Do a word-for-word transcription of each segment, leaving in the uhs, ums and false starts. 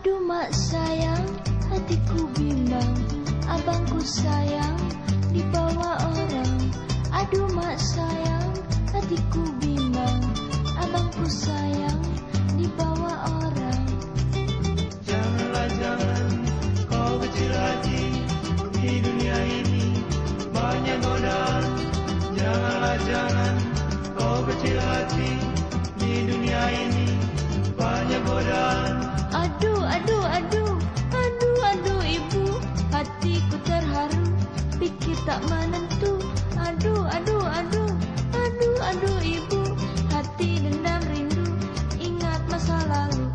Aduh mak sayang, hatiku bimbang. Abangku sayang, dibawa orang. Aduh mak sayang, hatiku bimbang. Abangku sayang, dibawa orang. Janganlah jangan kau kecil hati, di dunia ini banyak godaan. Janganlah jangan kau kecil hati, di dunia ini banyak godaan. Aduh, aduh, aduh, aduh, aduh ibu, hatiku terharu, pikir tak menentu. Aduh, aduh, aduh, aduh, aduh ibu, hati dendam rindu, ingat masa lalu.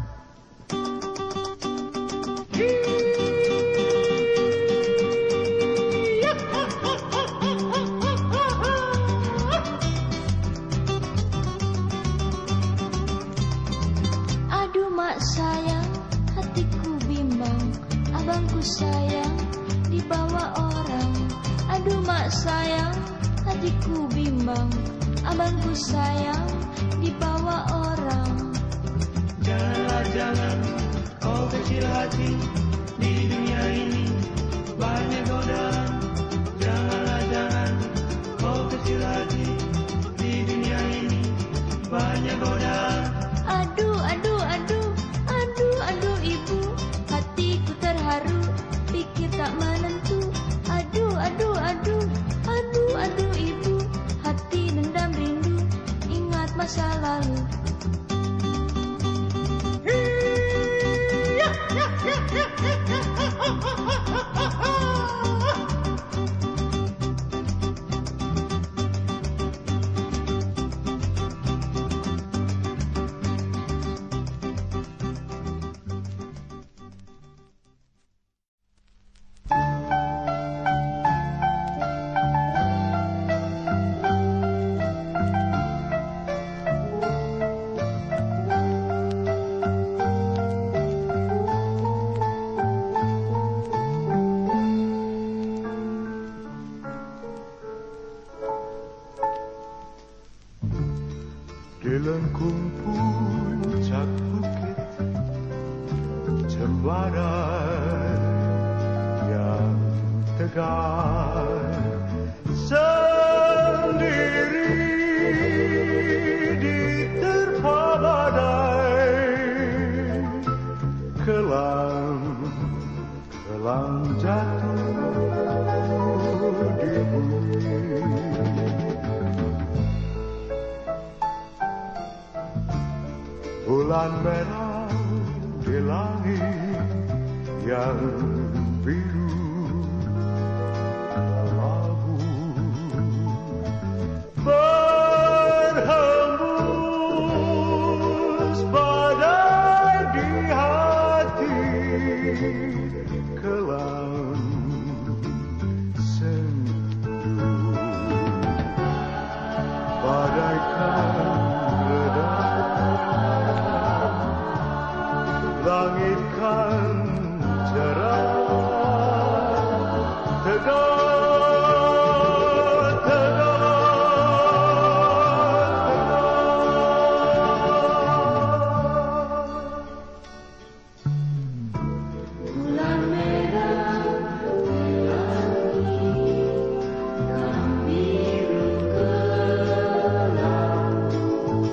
Aduh mak sayang, hatiku bimbang. Abangku sayang, dibawa orang. Aduh mak sayang, hatiku bimbang. Abangku sayang, dibawa orang. Janganlah jangan kau kecil hati, di dunia ini banyak godaan. Janganlah jangan kau kecil hati, di dunia ini banyak godaan. Aduh, aduh, aduh, aduh, aduh ibu, hatiku terharu, pikir tak menentu. Aduh, aduh, aduh, aduh, aduh ibu, hati dendam rindu, ingat masa lalu. Lengkung puncak bukit cembara yang tegar, sendiri diterpa badai, kelam kelam jatuh di bumi. Bulan merah di langit yang biru kelabu, berhembus badai di hati, kelam sendu, bagaikan reda. Langit kan cerah, tegar, tegar, tegar. Bulan merah di langit yang biru kelabu,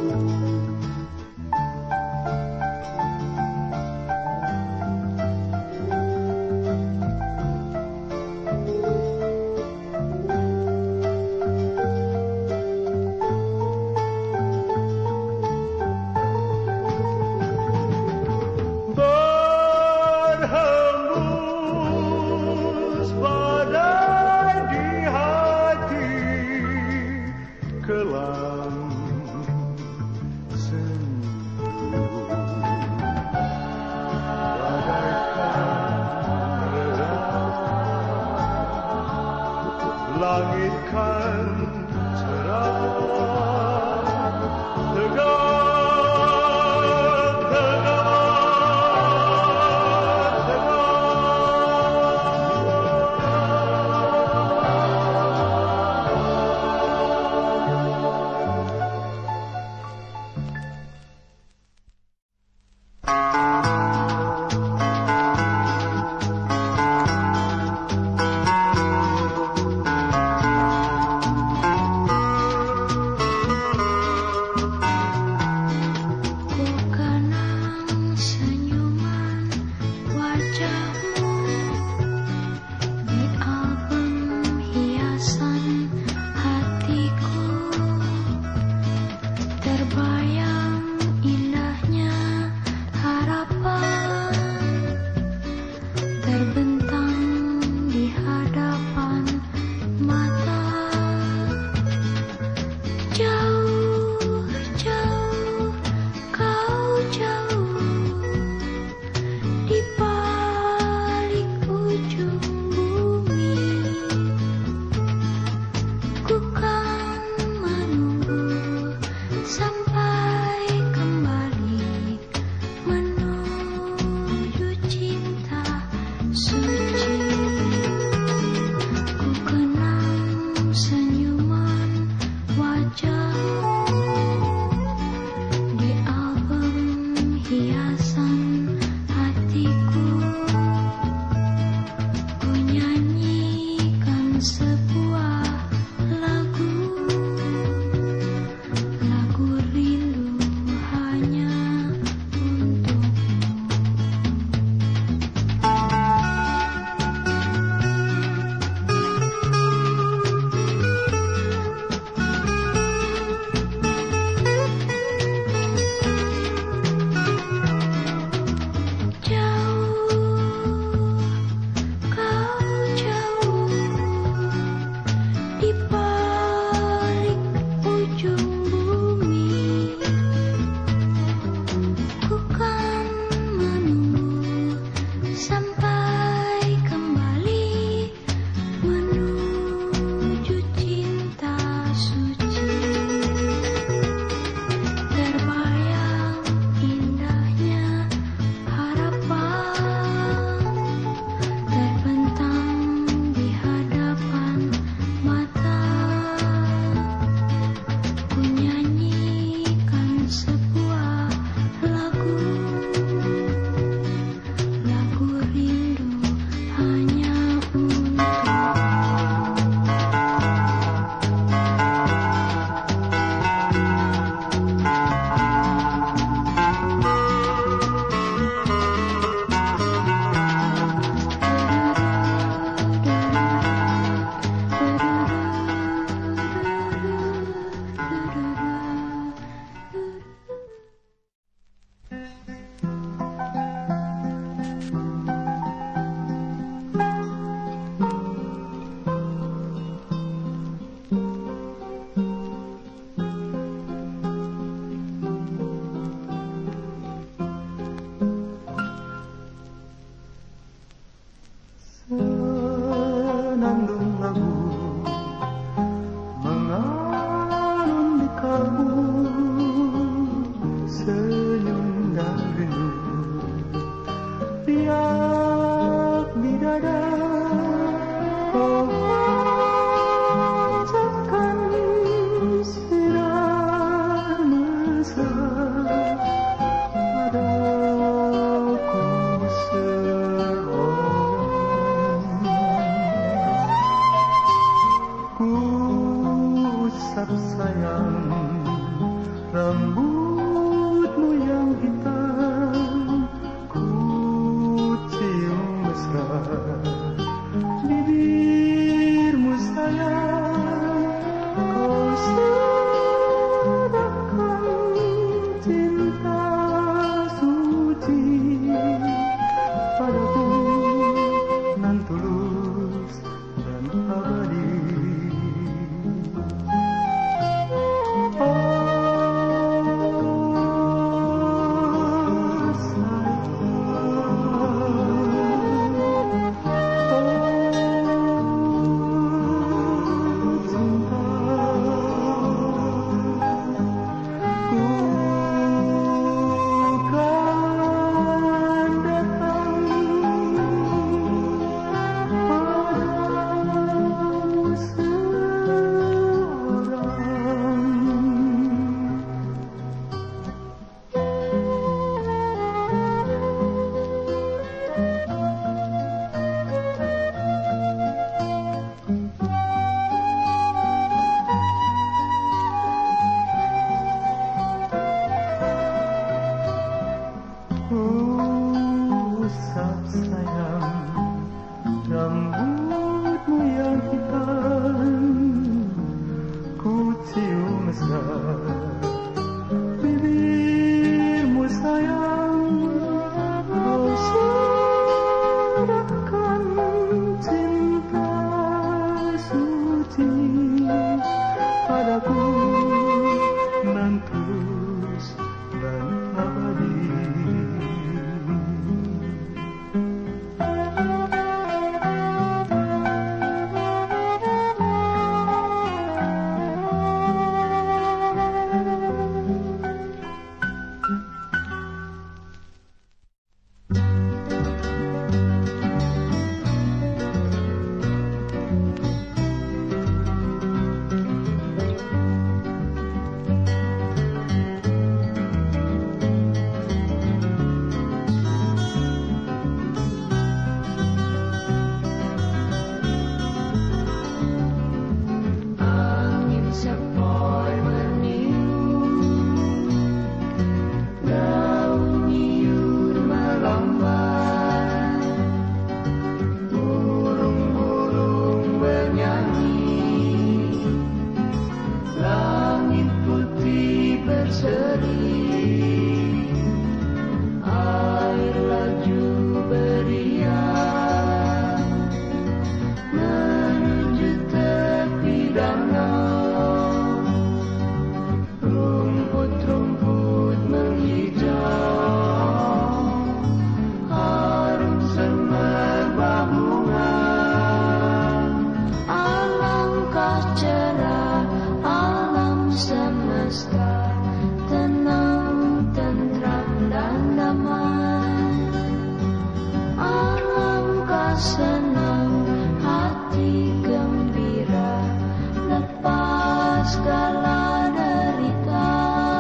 berhembus badai di hati, kelam sendu, bagaikan reda. Langit kan cerah, tegar, tegar, tegar. wajahmu di album hiasan hatiku, terbayang indahnya harapan terbentang di hadapan mata. Jauh, jauh, kau jauh di balik ujung bumi. Ku kan menunggu sampai kembali menuju cinta suci. Ku kenang senyuman wajahmu di album hiasan hatiku. Ku nyanyikan sebuah lagu, lagu rindu hanya untukmu. Jauh, kau jauh di balik ujung bumi. Ku kan menunggu sampai kembali menuju cinta suci. Terbayang indahnya harapan terbentang di hadapan mata. Ku nyanyikan sebuah lagu, lagu rindu hanya untukmu. Senandung lagu mengalun di kalbu, senyum dan rindu riak di dada. Kau panjatkan sinar mesra padaku seorang. Ku usap sayang rambutmu yang hitam, ku senang, hati gembira, lepas segala derita.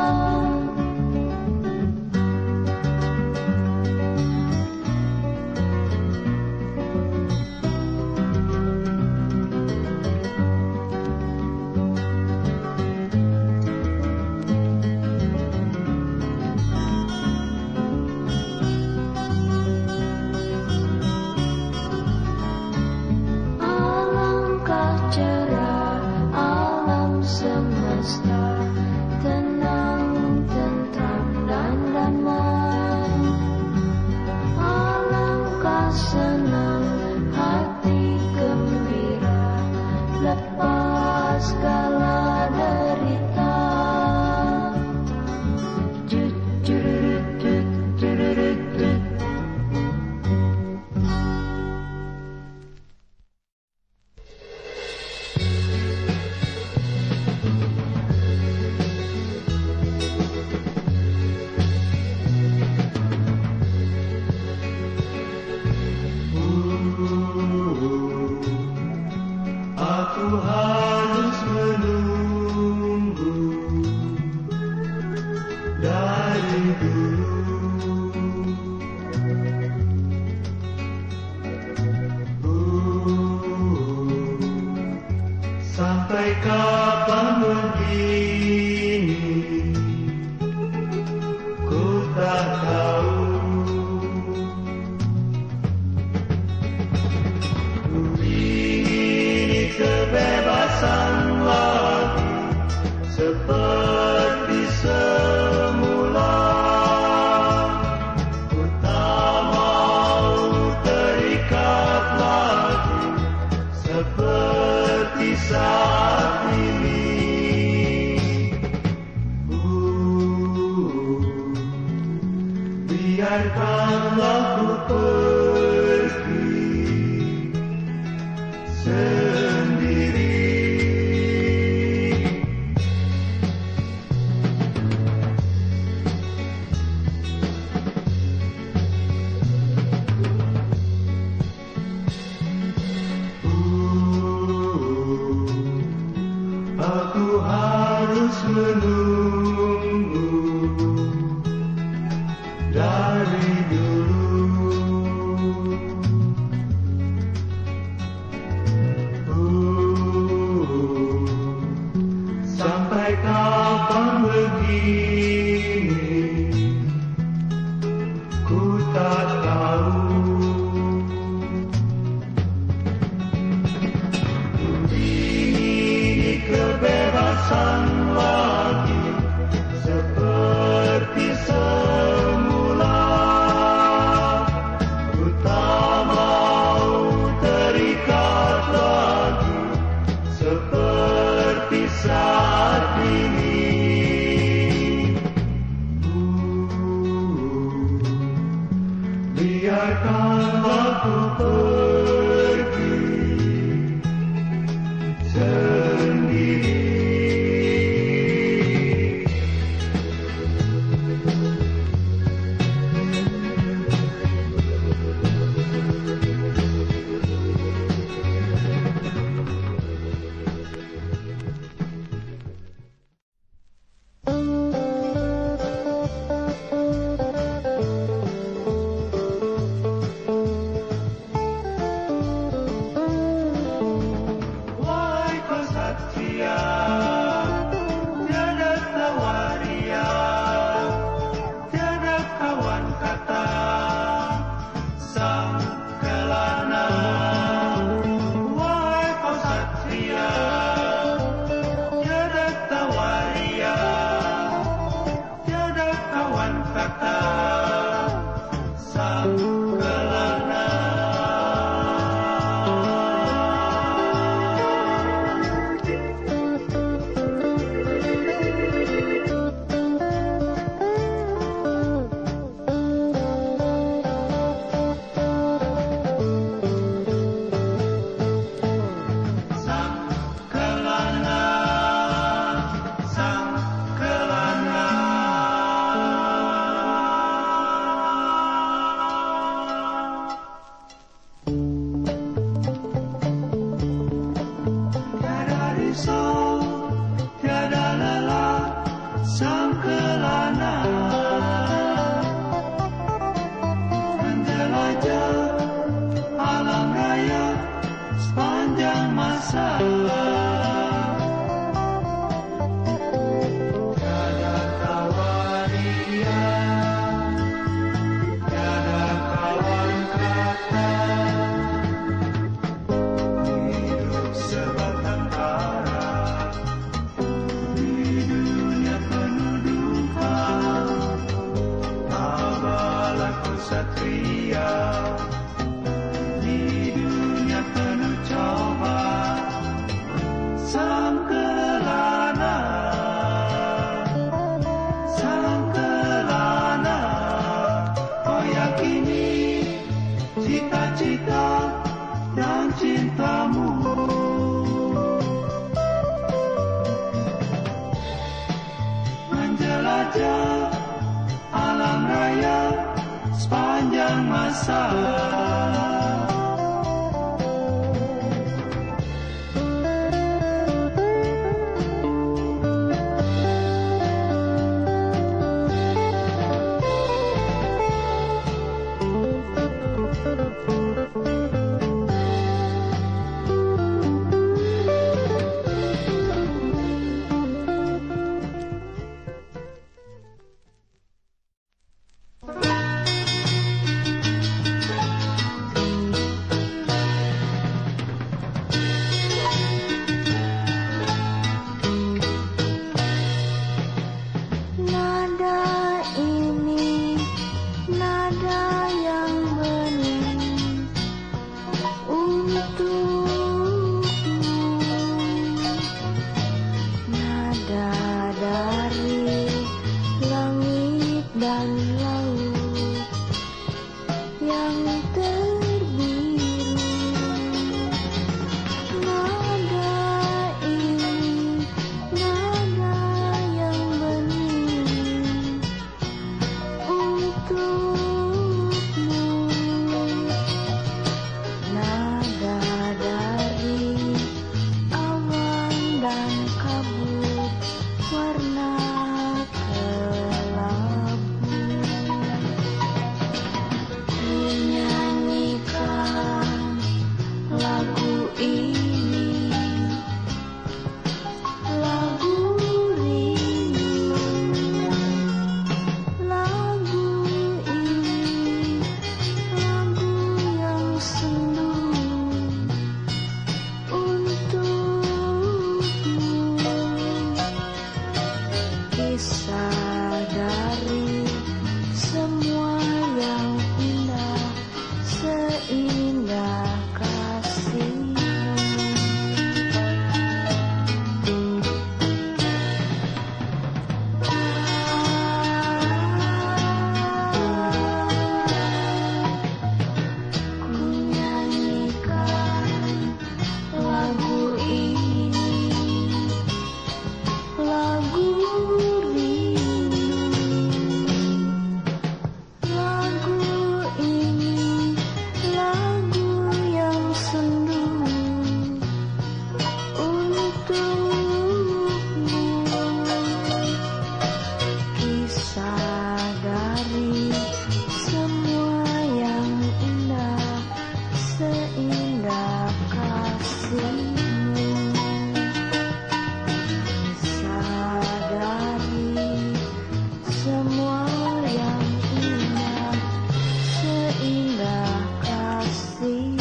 Alangkah cerah alam semesta, tenang, tentram dan damai. Alangkah senang, hati gembira, lepas segala derita. Jujurutut-jurutut. Aku harus menunggu dari dulu. Uh, Sampai kapan begini, ku tak tahu. Ku ingin kebebasan lagi seperti semula. Ku tak mau terikat lagi seperti saat ini. Uh, Biarkanlah ku pergi sendiri. Uh, Aku harus menunggu dari dulu. Uh, Sampai kapan begini, ku tak tahu. Ku ingin kebebasan lagi seperti semula. Ku tak mau terikat lagi seperti saat ini. Uh, Biarkanlah ku pergi sendiri. Jujurutut. masa. Tiada kawan dia, tiada kawan kata, hidup sebatang kara di dunia penuh duka. Tabahlah kau satria di dunia penuh coba. Salam kelana, salam kelana, kau yakini cita-cita dan cintamu. Menjelajah alam raya sepanjang masa. Nada ini, nada yang bening untukmu, nada dari langit dan laut yang terbiru. Nada ini, nada yang bening untukmu, nada dari awan dan kabut warna kelabu. Menyanyikan lagu ini, lagu rindu, lagu ini, lagu yang sendu untukmu. Kisah dari semua yang indah, seindah kasihmu. Ku nyanyikan lagu ini, lagu rindu, lagu ini, lagu yang sendu untukmu. Kisah dari semua yang indah, seindah kasihmu. Kisah dari semua yang indah, seindah kasihmu.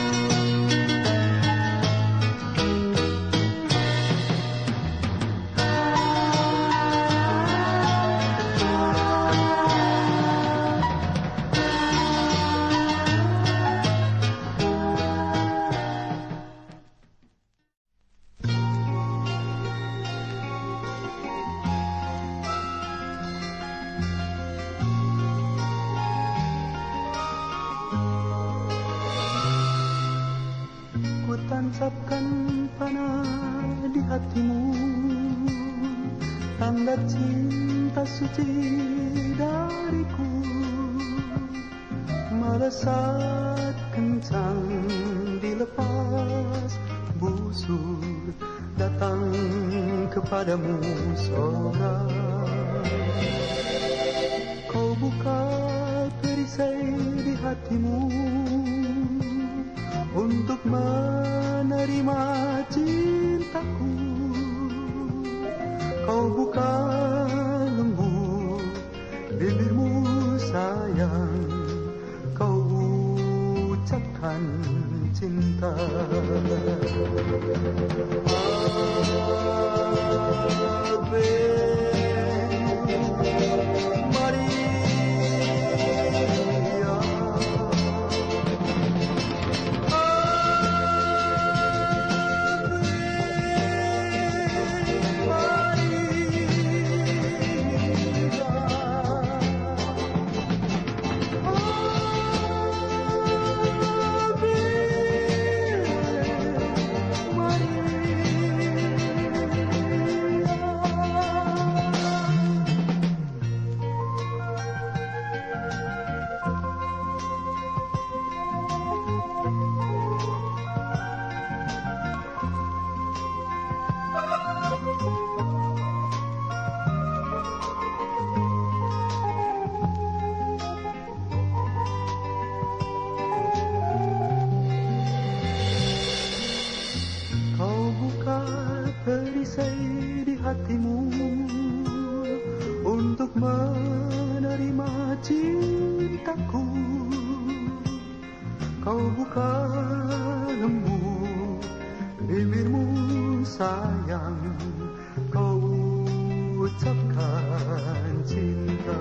Ku tancapkan panah di hatimu, tanda cinta suci dariku. Melesat kencang dilepas busur, datang kepadamu seorang. Kau buka perisai di hatimu untuk menerima ucapkan cinta. Ave Maria. Perisai di hatimu untuk menerima cintaku. Kau buka lembut bibirmu sayang, kau ucapkan cinta.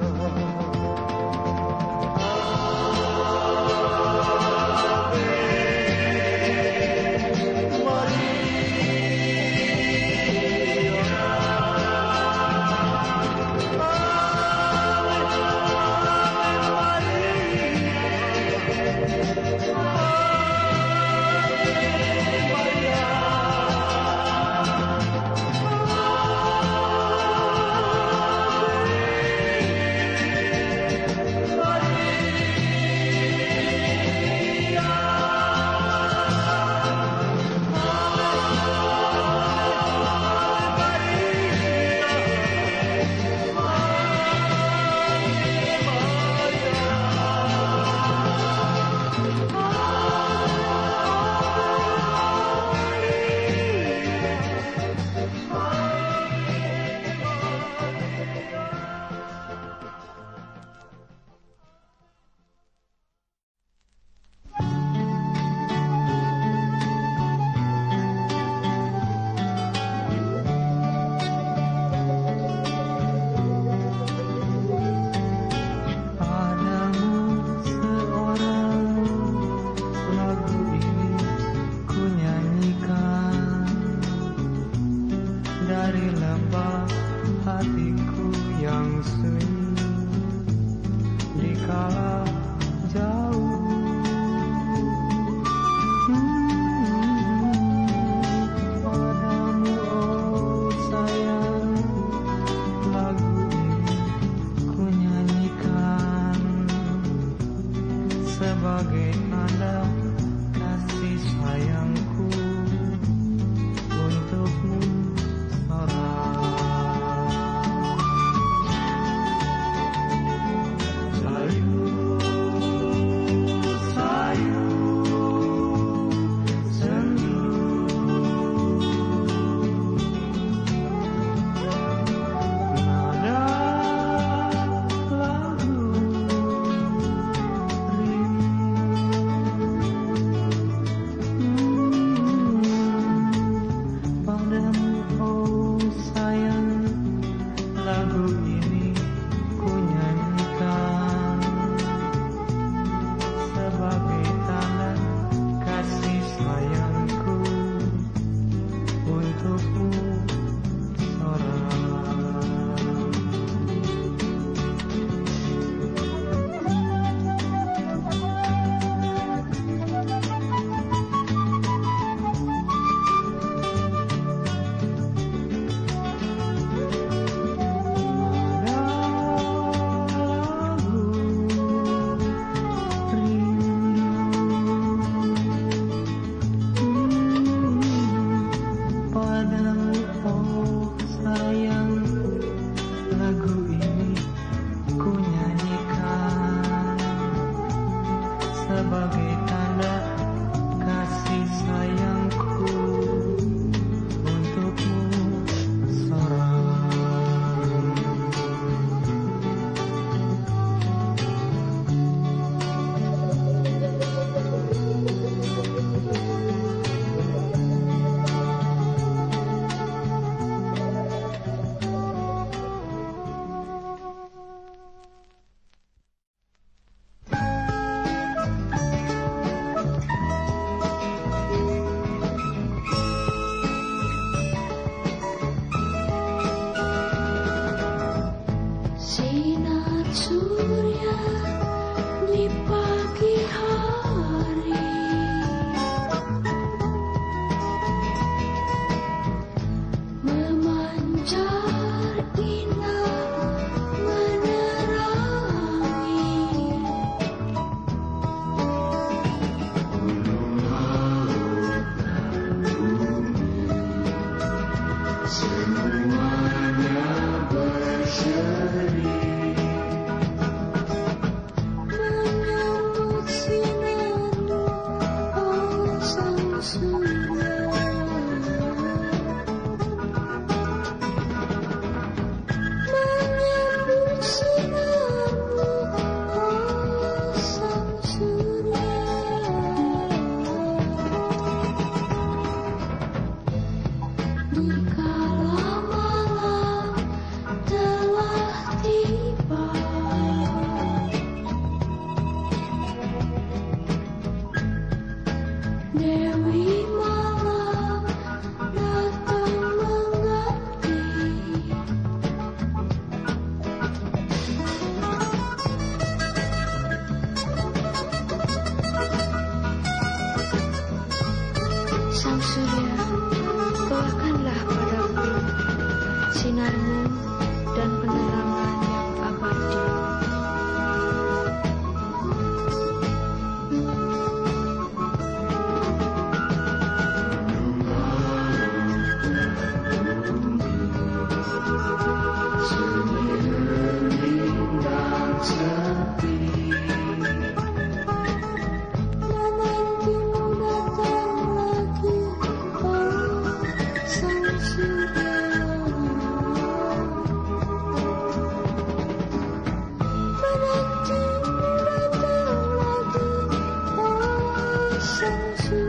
sang